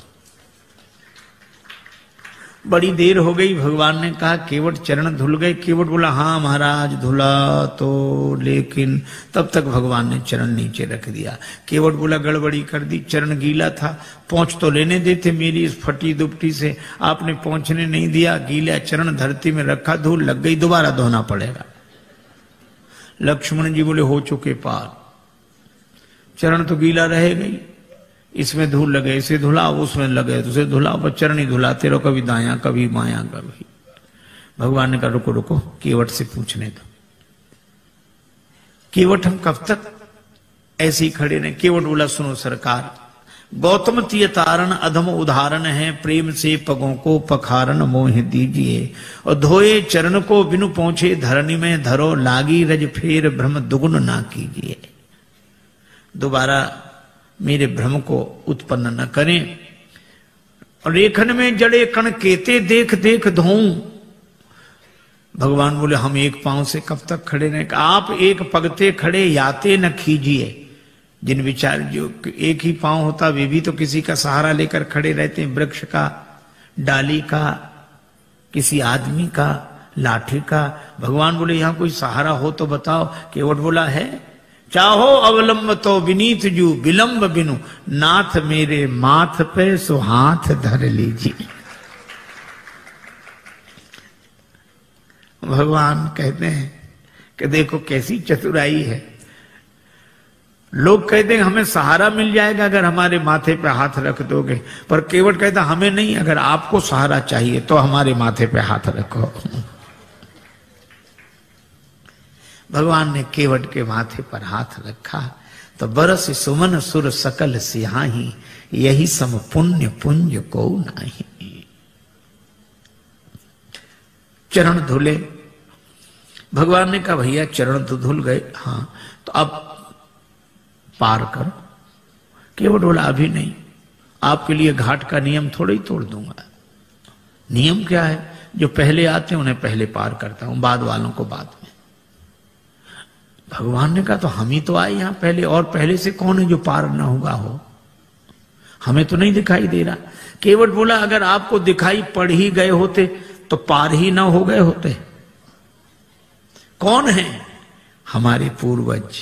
बड़ी देर हो गई, भगवान ने कहा केवट चरण धुल गए? केवट बोला हाँ महाराज धुला तो, लेकिन तब तक भगवान ने चरण नीचे रख दिया। केवट बोला गड़बड़ी कर दी, चरण गीला था, पहुंच तो लेने देते मेरी इस फटी दुपटी से, आपने पहुंचने नहीं दिया, गीला चरण धरती में रखा, धूल लग गई, दोबारा धोना पड़ेगा। लक्ष्मण जी बोले हो चुके पार, चरण तो गीला रहेगा ही, इसमें धूल लगे इसे धुलाओ, उसमें लगे तो उसे धुलाओ, पर चरण ही धुलाते रहो, कभी दाया कभी बाया कभी। भगवान ने कहा रुको रुको, केवट से पूछने दो। केवट हम कब तक ऐसे ही खड़े रहे? केवट बोला सुनो सरकार, गौतम तीय तारण अधम उदाहरण है, प्रेम से पगों को पखारन मोह दीजिए, और धोए चरण को बिनु पहुंचे धरनी में धरो, लागी रज फेर भ्रम दुगुन ना कीजिए। दोबारा मेरे भ्रम को उत्पन्न न करें। और रेखन में जड़े कण केते देख देख धोऊं। भगवान बोले हम एक पांव से कब तक खड़े रहें? आप एक पगते खड़े याते न खीजिए। जिन विचार जो एक ही पांव होता वे भी तो किसी का सहारा लेकर खड़े रहते हैं, वृक्ष का, डाली का, किसी आदमी का, लाठी का। भगवान बोले यहां कोई सहारा हो तो बताओ। केवट बोला है, चाहो अवलंब तो विनीत जू, विलंब बिनु नाथ मेरे माथ पे सो हाथ धर लीजिए। भगवान कहते हैं कि देखो कैसी चतुराई है। लोग कहते हैं हमें सहारा मिल जाएगा अगर हमारे माथे पे हाथ रख दोगे, पर केवट कहता हमें नहीं, अगर आपको सहारा चाहिए तो हमारे माथे पे हाथ रखो। भगवान ने केवट के माथे पर हाथ रखा तो बरस सुमन सुर सकल सिहाही, यही सम पुण्य पुंज को नाही। चरण धुले। भगवान ने कहा भैया चरण तो धुल गए, हाँ तो अब पार करो। केवट बोला अभी नहीं, आपके लिए घाट का नियम थोड़ा ही तोड़ दूंगा। नियम क्या है? जो पहले आते हैं उन्हें पहले पार करता हूं, बाद वालों को बाद में। भगवान ने कहा तो हम ही तो आए यहां पहले, और पहले से कौन है जो पार ना होगा हो? हमें तो नहीं दिखाई दे रहा। केवट बोला अगर आपको दिखाई पड़ ही गए होते तो पार ही ना हो गए होते। कौन है? हमारे पूर्वज।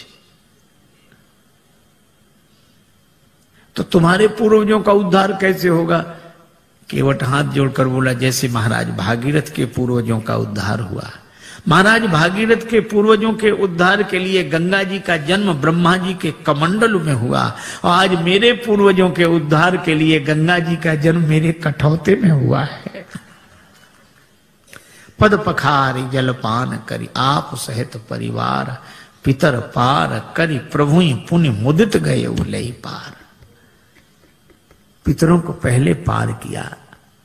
तो तुम्हारे पूर्वजों का उद्धार कैसे होगा? केवट हाथ जोड़कर बोला जैसे महाराज भागीरथ के पूर्वजों का उद्धार हुआ। महाराज भागीरथ के पूर्वजों के उद्धार के लिए गंगा जी का जन्म ब्रह्मा जी के कमंडल में हुआ, और आज मेरे पूर्वजों के उद्धार के लिए गंगा जी का जन्म मेरे कठौते में हुआ है। पद पखारी जलपान करी, आप सहित परिवार, पितर पार करी, प्रभु पुण्य मुदित गए उलई पार। पितरों को पहले पार किया।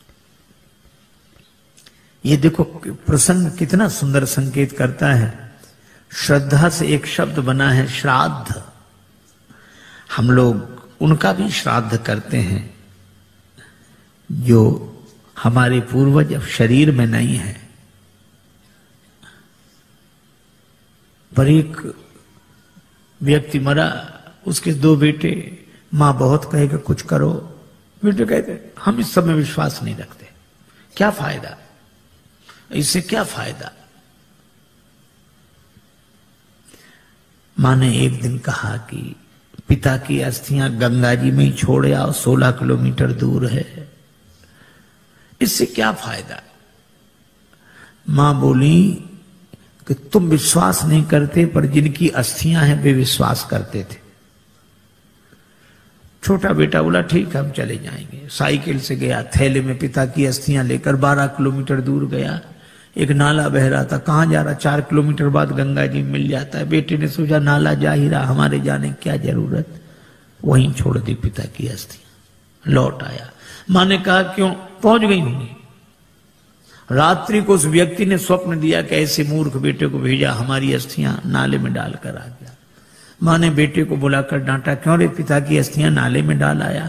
ये देखो प्रसंग कितना सुंदर संकेत करता है। श्रद्धा से एक शब्द बना है श्राद्ध। हम लोग उनका भी श्राद्ध करते हैं जो हमारे पूर्वज अब शरीर में नहीं है। पर एक व्यक्ति मरा, उसके दो बेटे, मां बहुत कहेगा कुछ करो, बेटे कहते हम इस सब में विश्वास नहीं रखते, क्या फायदा, इससे क्या फायदा। मां ने एक दिन कहा कि पिता की अस्थियां गंगा जी में ही छोड़ आओ, सोलह किलोमीटर दूर है, इससे क्या फायदा। मां बोली कि तुम विश्वास नहीं करते, पर जिनकी अस्थियां हैं वे विश्वास करते थे। छोटा बेटा बोला ठीक है हम चले जाएंगे। साइकिल से गया, थैले में पिता की अस्थियां लेकर बारह किलोमीटर दूर गया। एक नाला बह रहा था, कहां जा रहा, चार किलोमीटर बाद गंगा जी मिल जाता है। बेटे ने सोचा नाला जा ही रहा, हमारे जाने की क्या जरूरत, वहीं छोड़ दी पिता की अस्थियां। लौट आया, मां ने कहा क्यों, पहुंच गई होंगी। रात्रि को उस व्यक्ति ने स्वप्न दिया कि ऐसे मूर्ख बेटे को भेजा, हमारी अस्थियां नाले में डालकर आ गया। मां ने बेटे को बुलाकर डांटा, क्यों रे पिता की अस्थियां नाले में डाल आया।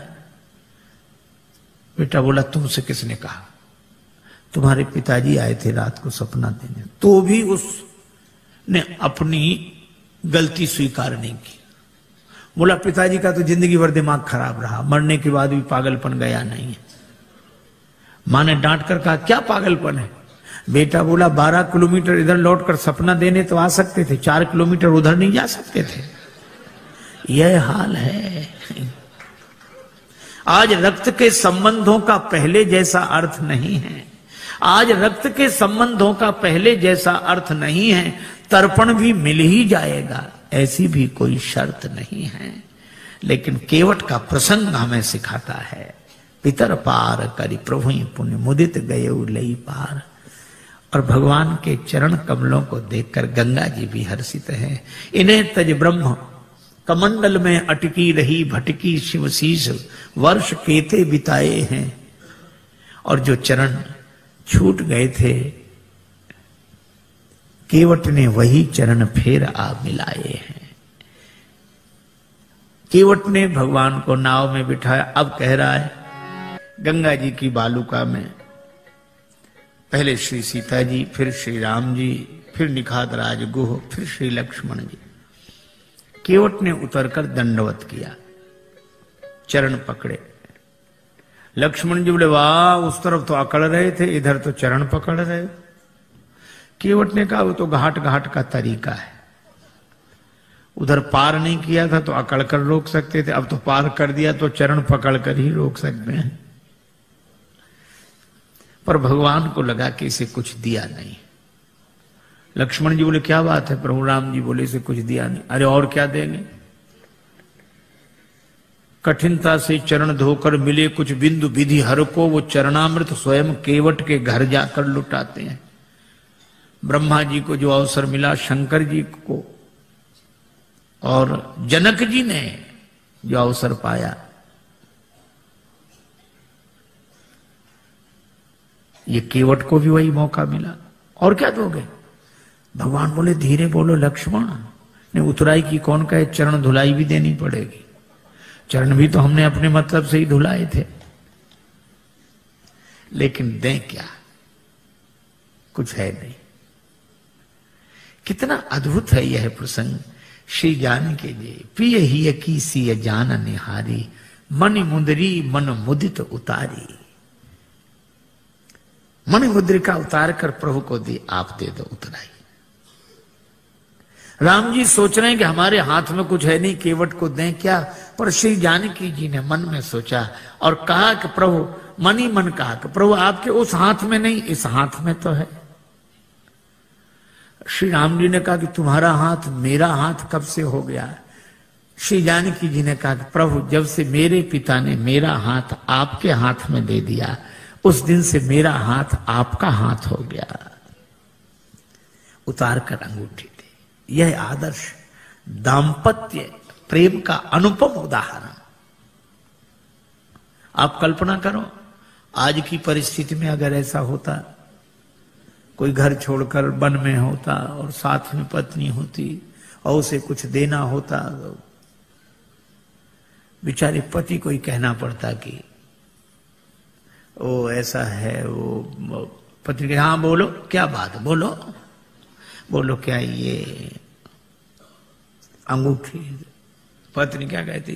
बेटा बोला तुमसे किसने कहा, तुम्हारे पिताजी आए थे रात को सपना देने। तो भी उसने अपनी गलती स्वीकार नहीं की। बोला पिताजी का तो जिंदगी भर दिमाग खराब रहा, मरने के बाद भी पागलपन गया नहीं है। मां ने डांट कर कहा क्या पागलपन है। बेटा बोला बारह किलोमीटर इधर लौटकर सपना देने तो आ सकते थे, चार किलोमीटर उधर नहीं जा सकते थे। यह हाल है। आज रक्त के संबंधों का पहले जैसा अर्थ नहीं है। आज रक्त के संबंधों का पहले जैसा अर्थ नहीं है। तर्पण भी मिल ही जाएगा, ऐसी भी कोई शर्त नहीं है। लेकिन केवट का प्रसंग हमें सिखाता है, पितर पार करी प्रभु पुण्य मुदित गये लई पार। और भगवान के चरण कमलों को देखकर गंगा जी भी हर्षित हैं। इन्हें तज ब्रह्म कमंडल में अटकी रही भटकी शिवशीष, वर्ष केते बिताए हैं। और जो चरण छूट गए थे केवट ने वही चरण फिर आ मिलाए हैं। केवट ने भगवान को नाव में बिठाया। अब कह रहा है गंगा जी की बालुका में पहले श्री सीता जी, फिर श्री राम जी, फिर निखात राज गुह, फिर श्री लक्ष्मण जी। केवट ने उतरकर दंडवत किया, चरण पकड़े। लक्ष्मण जी बोले वाह, उस तरफ तो अकड़ रहे थे, इधर तो चरण पकड़ रहे। केवट ने कहा वो तो घाट घाट का तरीका है, उधर पार नहीं किया था तो अकड़ कर रोक सकते थे, अब तो पार कर दिया तो चरण पकड़ कर ही रोक सकते हैं। पर भगवान को लगा कि इसे कुछ दिया नहीं। लक्ष्मण जी बोले क्या बात है प्रभु। राम जी बोले इसे कुछ दिया नहीं। अरे और क्या देंगे। कठिनता से चरण धोकर मिले कुछ बिंदु विधि हर को, वो चरणामृत स्वयं केवट के घर जाकर लुटाते हैं। ब्रह्मा जी को जो अवसर मिला, शंकर जी को और जनक जी ने जो अवसर पाया, ये केवट को भी वही मौका मिला। और क्या दोगे। भगवान बोले धीरे बोलो लक्ष्मण, ने उतराई की कौन कहे, चरण धुलाई भी देनी पड़ेगी। चरण भी तो हमने अपने मतलब से ही धुलाए थे। लेकिन दें क्या, कुछ है नहीं। कितना अद्भुत है यह प्रसंग। श्री जानकी जी प्रिय ही की सी जान निहारी, मन मुंदरी मन मुदित उतारी। मन मुद्रिका उतार कर प्रभु को दी, आप दे दो उतराई। राम जी सोच रहे हैं कि हमारे हाथ में कुछ है नहीं, केवट को दें क्या। पर श्री जानकी जी ने मन में सोचा और कहा कि प्रभु, मन ही मन कहा कि प्रभु आपके उस हाथ में नहीं, इस हाथ में तो है। श्री राम जी ने कहा कि तुम्हारा हाथ मेरा हाथ कब से हो गया। श्री जानकी जी ने कहा कि प्रभु जब से मेरे पिता ने मेरा हाथ आपके हाथ में दे दिया, उस दिन से मेरा हाथ आपका हाथ हो गया। उतार कर अंगूठी दी। यह आदर्श दाम्पत्य प्रेम का अनुपम उदाहरण। आप कल्पना करो, आज की परिस्थिति में अगर ऐसा होता, कोई घर छोड़कर वन में होता और साथ में पत्नी होती और उसे कुछ देना होता, तो बेचारे पति को ही कहना पड़ता कि वो ऐसा है, वो पत्नी के हाँ बोलो क्या बात, बोलो बोलो क्या ये अंगूठी। पत्नी क्या कहती,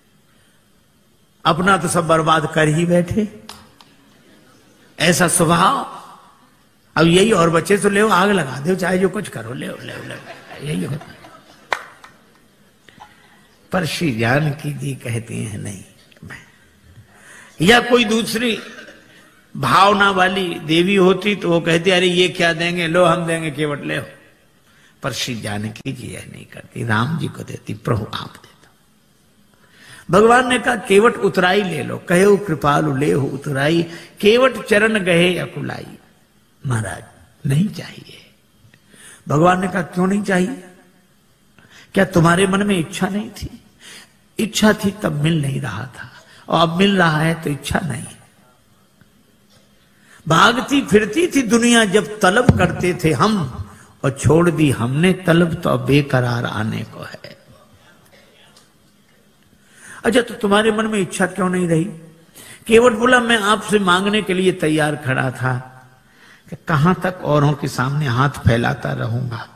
अपना तो सब बर्बाद कर ही बैठे, ऐसा स्वभाव। अब यही और बच्चे तो ले आग लगा दो, चाहे जो कुछ करो, ले ले ले यही होता। पर श्री जानकी जी कहती हैं नहीं, या कोई दूसरी भावना वाली देवी होती तो वो कहती अरे ये क्या देंगे, लो हम देंगे केवट ले। पर श्री जानकी जी यह नहीं करती, राम जी को देती, प्रभु आप दे दो। भगवान ने कहा केवट उतराई ले लो, कहे कृपालु ले हो उतराई, केवट चरण गहे अकुलाई। महाराज नहीं चाहिए। भगवान ने कहा क्यों नहीं चाहिए? क्या तुम्हारे मन में इच्छा नहीं थी? इच्छा थी तब मिल नहीं रहा था, और अब मिल रहा है तो इच्छा नहीं। भागती फिरती थी दुनिया जब तलब करते थे हम, और छोड़ दी हमने तलब तो अब बेकरार आने को है। अच्छा तो तुम्हारे मन में इच्छा क्यों नहीं रही? केवट बोला मैं आपसे मांगने के लिए तैयार खड़ा था कि कहां तक औरों के सामने हाथ फैलाता रहूंगा।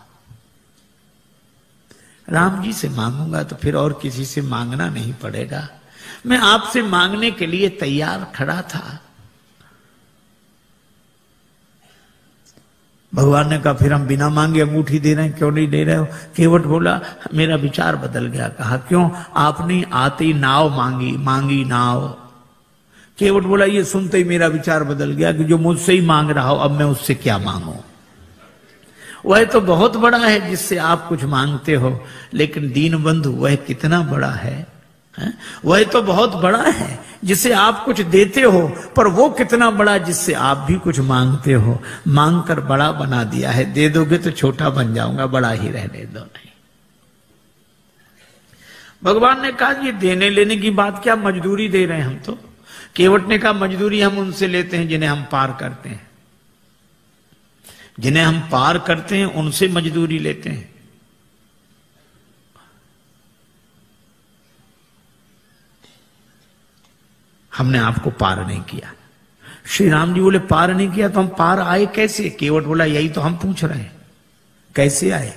राम जी से मांगूंगा तो फिर और किसी से मांगना नहीं पड़ेगा। मैं आपसे मांगने के लिए तैयार खड़ा था। भगवान ने कहा फिर हम बिना मांगे अंगूठी दे रहे हैं, क्यों नहीं दे रहे हो? केवट बोला मेरा विचार बदल गया। कहा क्यों? आपने आती नाव मांगी, मांगी नाव। केवट बोला ये सुनते ही मेरा विचार बदल गया कि जो मुझसे ही मांग रहा हो अब मैं उससे क्या मांगू। वह तो बहुत बड़ा है जिससे आप कुछ मांगते हो, लेकिन दीन बंधु वह कितना बड़ा है, है? वह तो बहुत बड़ा है जिसे आप कुछ देते हो, पर वो कितना बड़ा जिससे आप भी कुछ मांगते हो। मांग कर बड़ा बना दिया है, दे दोगे तो छोटा बन जाऊंगा, बड़ा ही रहने दो। नहीं, भगवान ने कहा ये देने लेने की बात क्या, मजदूरी दे रहे हैं हम तो। केवट ने कहा मजदूरी हम उनसे लेते हैं जिन्हें हम पार करते हैं, जिन्हें हम पार करते हैं उनसे मजदूरी लेते हैं। हमने आपको पार नहीं किया। श्री राम जी बोले पार नहीं किया तो हम पार आए कैसे? केवट बोला यही तो हम पूछ रहे हैं, कैसे आए?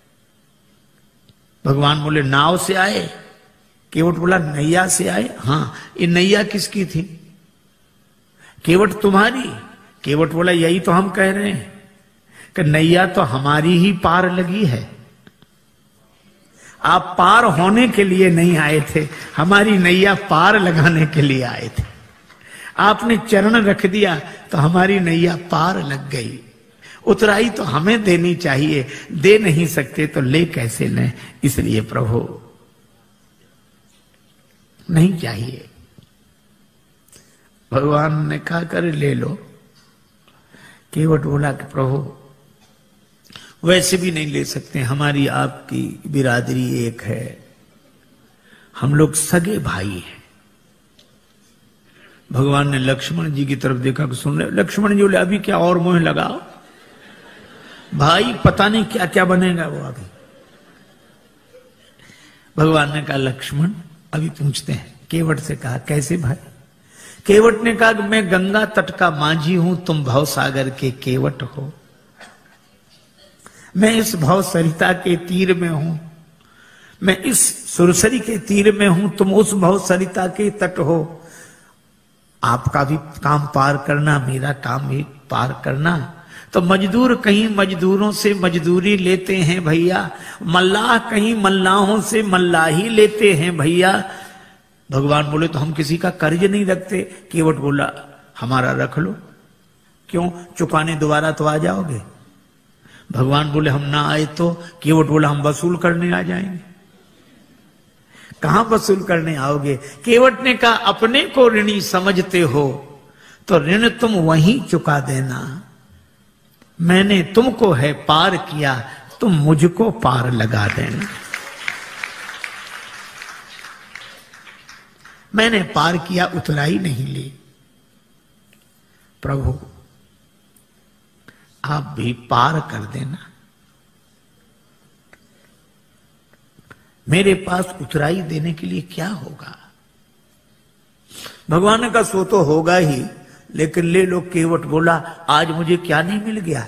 भगवान बोले नाव से आए। केवट बोला नैया से आए। हाँ, ये नैया किसकी थी? केवट तुम्हारी। केवट बोला यही तो हम कह रहे हैं कि नैया तो हमारी ही पार लगी है। आप पार होने के लिए नहीं आए थे, हमारी नैया पार लगाने के लिए आए थे। आपने चरण रख दिया तो हमारी नैया पार लग गई। उतराई तो हमें देनी चाहिए, दे नहीं सकते तो ले कैसे लें? इसलिए प्रभु नहीं चाहिए। भगवान ने कहा कर ले लो। केवट बोला कि प्रभु वैसे भी नहीं ले सकते, हमारी आपकी बिरादरी एक है, हम लोग सगे भाई हैं। भगवान ने लक्ष्मण जी की तरफ देखा कि सुन रहे। लक्ष्मण जी बोले अभी क्या और मोह लगाओ भाई, पता नहीं क्या क्या बनेगा वो अभी। भगवान ने कहा लक्ष्मण अभी पूछते हैं। केवट से कहा कैसे भाई? केवट ने कहा कि मैं गंगा तट का माझी हूं, तुम भवसागर के केवट हो। मैं इस भव सरिता के तीर में हूं, मैं इस सुरसरी के तीर में हूं, तुम उस भव सरिता के तट हो। आपका भी काम पार करना, मेरा काम भी पार करना। तो मजदूर कहीं मजदूरों से मजदूरी लेते हैं भैया, मल्लाह कहीं मल्लाहों से मल्लाही लेते हैं भैया। भगवान बोले तो हम किसी का कर्ज नहीं रखते। केवट बोला हमारा रख लो। क्यों? चुकाने दोबारा तो आ जाओगे। भगवान बोले हम ना आए तो? केवट बोला हम वसूल करने आ जाएंगे। कहां वसूल करने आओगे? केवट ने कहा अपने को ऋणी समझते हो तो ऋण तुम वहीं चुका देना। मैंने तुमको है पार किया, तुम मुझको पार लगा देना। मैंने पार किया, उतराई नहीं ली। प्रभु आप भी पार कर देना। मेरे पास उतराई देने के लिए क्या होगा? भगवान ने कहा सो तो होगा ही, लेकिन ले लो। केवट बोला आज मुझे क्या नहीं मिल गया?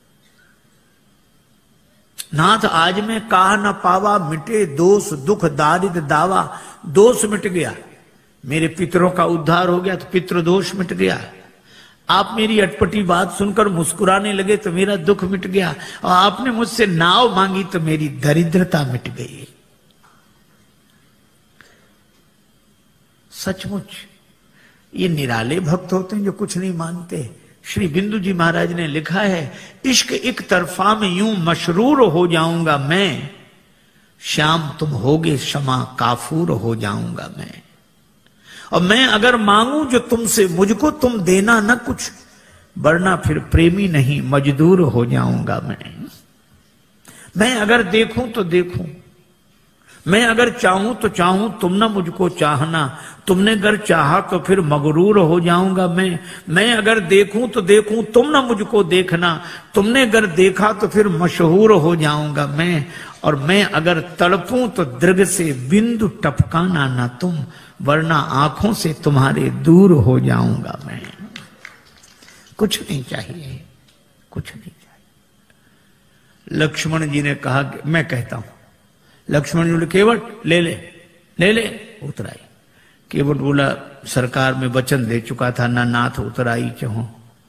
नाथ आज मैं कहा न पावा, मिटे दोष दुख दारिद्र दावा। दोष मिट गया, मेरे पितरों का उद्धार हो गया तो पितृ दोष मिट गया। आप मेरी अटपटी बात सुनकर मुस्कुराने लगे तो मेरा दुख मिट गया, और आपने मुझसे नाव मांगी तो मेरी दरिद्रता मिट गई। सचमुच ये निराले भक्त होते हैं जो कुछ नहीं मानते। श्री बिंदु जी महाराज ने लिखा है, इश्क एक तरफा में यूं मशरूर हो जाऊंगा मैं, श्याम तुम होगे क्षमा काफूर हो जाऊंगा मैं। और मैं अगर मांगू जो तुमसे मुझको तुम देना न कुछ, वरना फिर प्रेमी नहीं मजदूर हो जाऊंगा मैं। मैं अगर देखूं तो देखूं, मैं अगर चाहूं तो चाहूं तुम ना मुझको चाहना, तुमने अगर चाहा तो फिर मगरूर हो जाऊंगा मैं। मैं अगर देखूं तो देखूं तुम ना मुझको देखना, तुमने अगर देखा तो फिर मशहूर हो जाऊंगा मैं। और मैं अगर तड़पूं तो दृग से बिंदु टपकाना ना तुम, वरना आंखों से तुम्हारे दूर हो जाऊंगा मैं। कुछ नहीं चाहिए, कुछ नहीं चाहिए। लक्ष्मण जी ने कहा कि मैं कहता हूं। लक्ष्मण जी बोले केवट ले ले ले ले उतराई। केवट बोला सरकार में वचन दे चुका था, ना नाथ उतराई चाहो।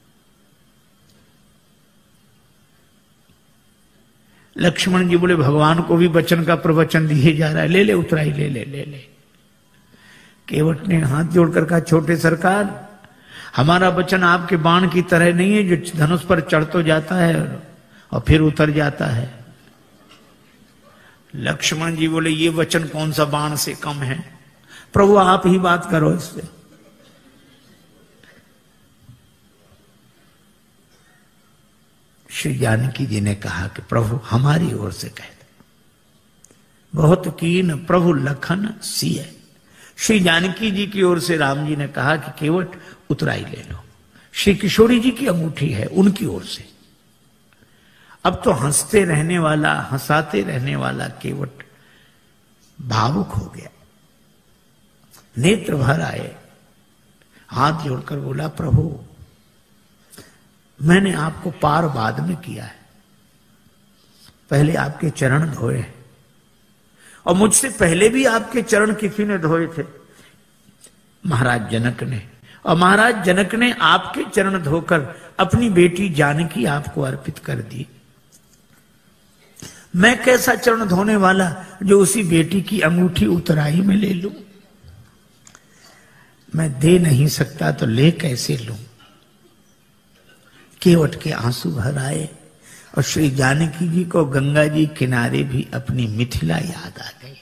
लक्ष्मण जी बोले भगवान को भी वचन का प्रवचन दिए जा रहा है, ले ले उतराई ले ले ले ले। केवट ने हाथ जोड़कर कहा छोटे सरकार, हमारा वचन आपके बाण की तरह नहीं है जो धनुष पर चढ़ तो जाता है और फिर उतर जाता है। लक्ष्मण जी बोले ये वचन कौन सा बाण से कम है, प्रभु आप ही बात करो इससे। श्री जानकी जी ने कहा कि प्रभु हमारी ओर से कह दे। बहुत कीन प्रभु लखन सिय। श्री जानकी जी की ओर से राम जी ने कहा कि केवट उतराई ले लो। श्री किशोरी जी की अंगूठी है उनकी ओर से। अब तो हंसते रहने वाला, हंसाते रहने वाला केवट भावुक हो गया, नेत्र भर आए, हाथ जोड़कर बोला प्रभु मैंने आपको पार बाद में किया है, पहले आपके चरण धोए और मुझसे पहले भी आपके चरण किसी ने धोए थे, महाराज जनक ने। और महाराज जनक ने आपके चरण धोकर अपनी बेटी जानकी आपको अर्पित कर दी। मैं कैसा चरण धोने वाला जो उसी बेटी की अंगूठी उतराई में ले लूं? मैं दे नहीं सकता तो ले कैसे लूं? केवट के आंसू भर आए और श्री जानकी जी को गंगा जी किनारे भी अपनी मिथिला याद आ गई।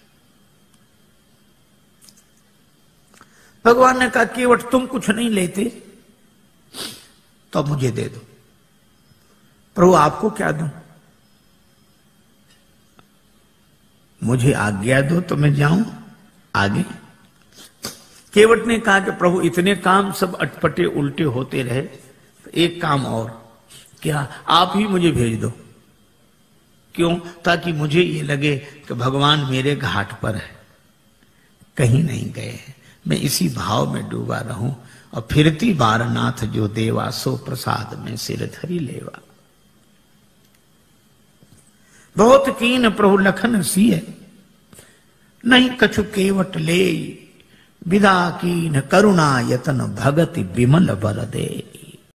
भगवान ने कहा केवट तुम कुछ नहीं लेते तो मुझे दे दो। प्रभु आपको क्या दूं? मुझे आज्ञा दो तो मैं जाऊं आगे। केवट ने कहा कि प्रभु इतने काम सब अटपटे उल्टे होते रहे, तो एक काम और, क्या आप ही मुझे भेज दो। क्यों? ताकि मुझे ये लगे कि भगवान मेरे घाट पर है, कहीं नहीं गए हैं, मैं इसी भाव में डूबा रहूं। और फिरती बारनाथ जो देवा, सो प्रसाद में सिर धरी लेवा। बहुत कीन प्रभु लखन सिय, नहीं कछु केवट ले, विदा कीन करुणा यतन भगति विमल बर दे।